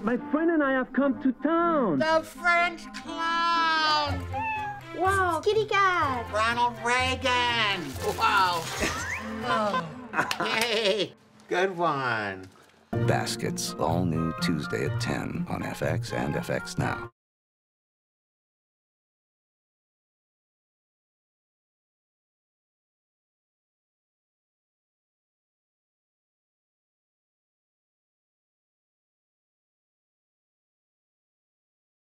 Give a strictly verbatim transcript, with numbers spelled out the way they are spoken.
My friend and I have come to town. The French clown. Wow, kitty cat. Ronald Reagan. Wow. Oh. Yay. Good one. Baskets, all new Tuesday at ten on F X and F X Now.